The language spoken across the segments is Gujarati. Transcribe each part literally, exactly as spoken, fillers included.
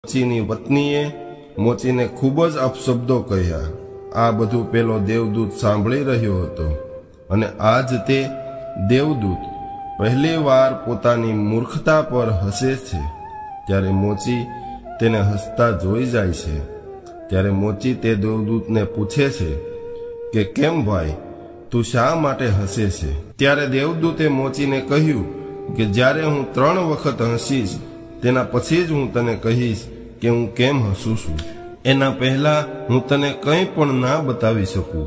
મોચીની પત્નીએ મોચીને ખૂબ જ અપશબ્દો કહ્યા। આ બધું પેલો દેવદૂત સાંભળી રહ્યો હતો અને આજ તે દેવદૂત પહેલી વાર પોતાની મૂર્ખતા પર હસે છે। ત્યારે મોચી તેને હસતા જોઈ જાય છે। ત્યારે મોચી તે દેવદૂતને પૂછે છે કે કેમ ભાઈ, તું શા માટે હસે છે? ત્યારે દેવદૂતે મોચીને કહ્યું કે જ્યારે હું ત્રણ વખત હસીશ તેના પછી જ હું તને કહીશ કે હું કેમ હસું છું। એના પહેલા હું તને કંઈ પણ ના બતાવી શકું।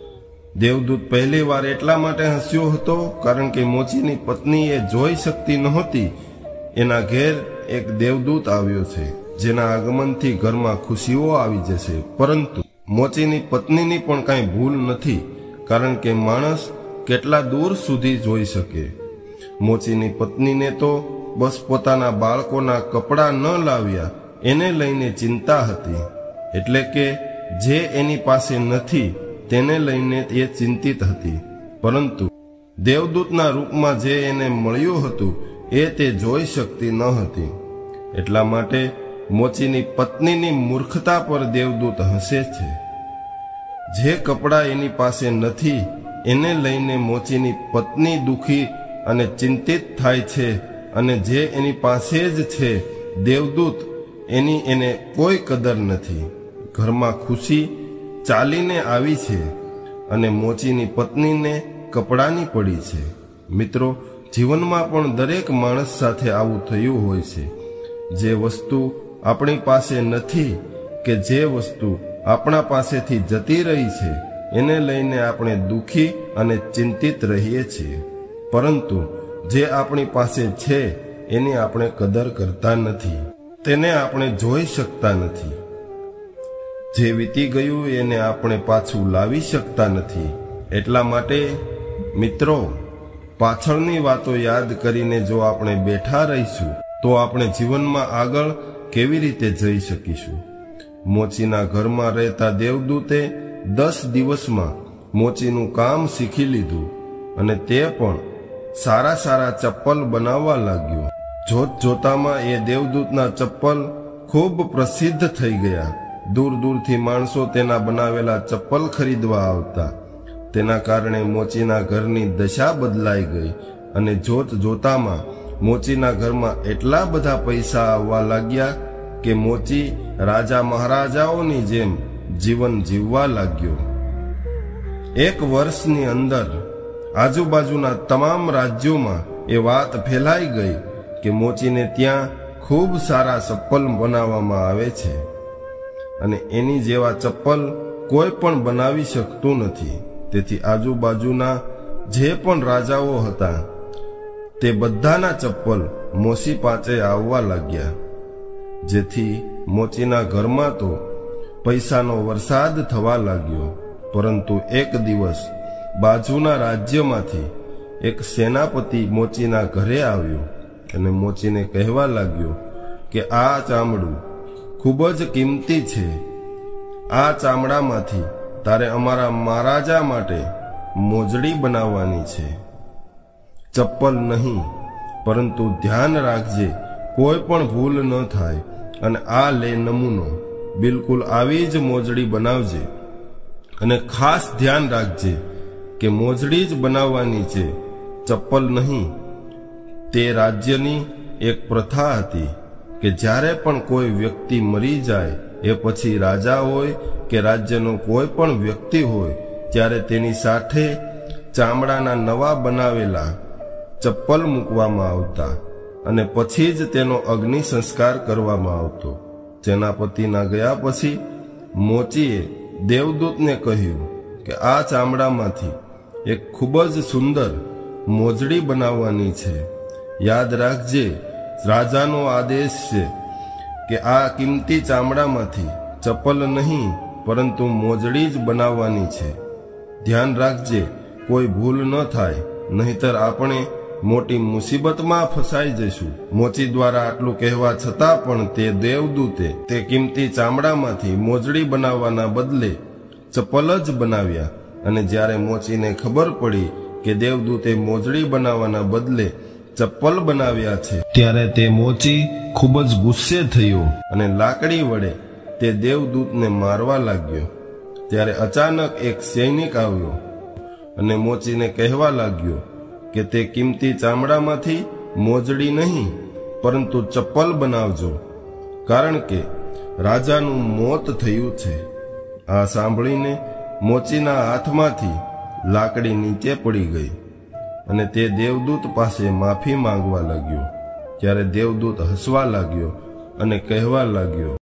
દેવદૂત પહેલી વાર એટલા માટે હસ્યો હતો કારણ કે મોચીની પત્ની એ જોઈ શકતી નહોતી એના ઘેર એક દેવદૂત આવ્યો છે જેના આગમનથી ઘરમાં ખુશીઓ આવી જશે। પરંતુ મોચીની પત્નીની પણ કાંઈ ભૂલ નથી કારણ કે માણસ કેટલા દૂર સુધી જોઈ શકે। મોચીની પત્નીને તો બસ પોતાના બાળકોના કપડાં ન લાવ્યા એને લઈને ચિંતા હતી, એટલે કે જે એની પાસે નથી તેને લઈને એ ચિંતિત હતી। પરંતુ દેવદૂતના રૂપમાં જે એને મળ્યું હતું એ તે જોઈ શકતી ન હતી। એટલા માટે મોચીની પત્નીની મૂર્ખતા પર દેવદૂત હસે છે। જે કપડાં એની પાસે નથી એને લઈને મોચીની પત્ની દુખી અને ચિંતિત થાય છે, અને જે એની પાસે જ છે દેવદૂત એની એને કોઈ કદર નથી। ઘરમાં ખુશી ચાલીને આવી છે અને મોચીની પત્નીને કપડાની પડી છે। મિત્રો, જીવનમાં પણ દરેક માણસ સાથે આવું થયું હોય છે। જે વસ્તુ આપણી પાસે નથી કે જે વસ્તુ આપણા પાસેથી જતી રહી છે એને લઈને આપણે દુઃખી અને ચિંતિત રહીએ છીએ, પરંતુ જે આપણી પાસે છે એની આપણે કદર કરતા નથી, તેને આપણે જોઈ શકતા નથી। જે વીતી ગયું એને આપણે પાછું લાવી શકતા નથી। એટલા માટે મિત્રો, પાછળની વાતો યાદ કરીને જો આપણે બેઠા રહીશું તો આપણે જીવનમાં આગળ કેવી રીતે જઈ શકીશું? મોચીના ઘરમાં રહેતા દેવદૂતે દસ દિવસમાં મોચીનું કામ શીખી લીધું અને તે પણ સારા સારા ચપ્પલ બનાવવા લાગ્યો। જોત જોતામાં એ દેવદૂતના ચપ્પલ ખૂબ પ્રસિદ્ધ થઈ ગયા। દૂર દૂરથી માણસો તેના બનાવેલા ચપ્પલ ખરીદવા આવતા। તેના કારણે મોચીના ઘરની દશા બદલાઈ ગઈ અને જોત જોતામાં મોચીના ઘરમાં એટલા બધા પૈસા આવવા લાગ્યા કે મોચી રાજા મહારાજાઓની જેમ જીવન જીવવા લાગ્યો। એક વર્ષની અંદર આજુબાજુના તમામ રાજ્યોમાં એ વાત ફેલાઈ ગઈ કે મોચીને ત્યાં ખૂબ સારા ચપ્પલ બનાવવામાં આવે છે અને એની જેવા ચપ્પલ કોઈ પણ બનાવી શકતું નથી। તેથી આજુબાજુના જે પણ રાજાઓ હતા તે બધાના ચપ્પલ મોચી પાસે આવવા લાગ્યા, જેથી મોચીના ઘરમાં તો પૈસાનો વરસાદ થવા લાગ્યો। પરંતુ એક દિવસ બાજુના રાજ્યમાંથી એક સેનાપતિ મોચીના ઘરે આવ્યો અને મોચીને કહેવા લાગ્યો કે આ ચામડું ખૂબ જ કિંમતી છે। આ ચામડામાંથી તારે અમારા મહારાજા માટે મોજડી બનાવવાની છે, ચપ્પલ નહીં। પરંતુ ધ્યાન રાખજે કોઈ પણ ભૂલ ન થાય અને આ લે નમૂનો, બિલકુલ આવી જ મોજડી બનાવજે અને ખાસ ધ્યાન રાખજે કે મોજડી જ બનાવવાની છે, ચપ્પલ નહીં। તે રાજ્યની એક પ્રથા હતી કે જ્યારે પણ કોઈ વ્યક્તિ મરી જાય એ પછી રાજા હોય કે રાજ્યનો કોઈ પણ વ્યક્તિ હોય ત્યારે તેની સાથે ચામડાના નવા બનાવેલા ચપ્પલ મૂકવામાં આવતા અને પછી જ તેનો અગ્નિ સંસ્કાર કરવામાં આવતો। સેનાપતિના ગયા પછી મોચીએ દેવદૂતને કહ્યું કે આ ચામડામાંથી એક ખૂબ જ સુંદર મોજડી બનાવવાની છે। યાદ રાખજે, રાજાનો આદેશ છે કે આ કિંમતી ચામડામાંથી ચપ્પલ નહીં પરંતુ મોજડી જ બનાવવાની છે। ધ્યાન રાખજે કોઈ ભૂલ ન થાય, નહીતર આપણે મોટી મુસીબતમાં ફસાઈ જઈશું। મોચી દ્વારા આટલું કહેવા છતાં પણ તે દેવદૂતે તે કિંમતી ચામડામાંથી મોજડી બનાવવાના બદલે ચપ્પલ જ બનાવ્યા અને જ્યારે મોચીને ખબર પડી કે દેવદૂતે મોજડી બનાવવાના બદલે ચપ્પલ બનાવ્યા છે. ત્યારે તે મોચી ખૂબ જ ગુસ્સે થયો અને લાકડી વડે તે દેવદૂતને મારવા લાગ્યો. ત્યારે અચાનક એક સૈનિક આવ્યો અને મોચીને કહેવા લાગ્યો કે તે કિંમતી ચામડામાંથી મોજડી નહીં પરંતુ ચપ્પલ બનાવજો, કારણ કે રાજાનું મોત થયું છે. આ સાંભળીને મોચીના હાથમાંથી લાકડી નીચે પડી ગઈ અને તે દેવદૂત પાસે માફી માંગવા લાગ્યો. ત્યારે દેવદૂત હસવા લાગ્યો અને કહેવા લાગ્યો,